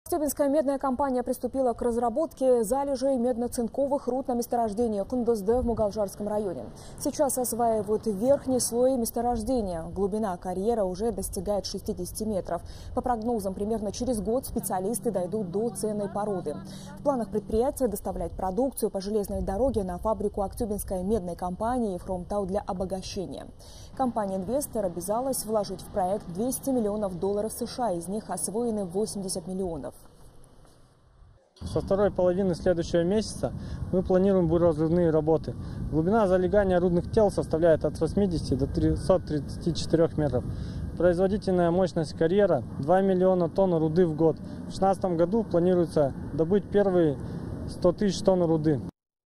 Актюбинская медная компания приступила к разработке залежей медно-цинковых руд на месторождении Кундузде в Мугалжарском районе. Сейчас осваивают верхний слой месторождения. Глубина карьера уже достигает 60 метров. По прогнозам, примерно через год специалисты дойдут до ценной породы. В планах предприятия доставлять продукцию по железной дороге на фабрику Актюбинской медной компании «Хромтау» для обогащения. Компания-инвестор обязалась вложить в проект $200 миллионов США, из них освоены 80 миллионов. Со второй половины следующего месяца мы планируем буроразрывные работы. Глубина залегания рудных тел составляет от 80 до 334 метров. Производительная мощность карьера 2 миллиона тонн руды в год. В 2016 году планируется добыть первые 100 тысяч тонн руды.